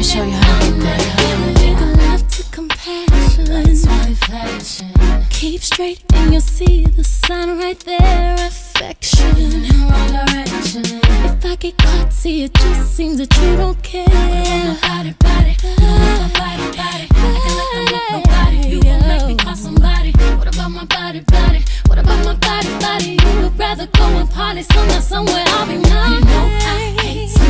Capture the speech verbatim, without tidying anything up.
me show you how to get there. Love to compassion. Keep straight and you'll see the sign right there. Affection in the wrong direction. If I get caught, see, it just seems that you don't care. Body, body, body, body. I can let them look nobody. You won't make me call somebody. What about my body, body? What about my body, body? You would rather go and party somewhere, somewhere I'll be nice. You know I hate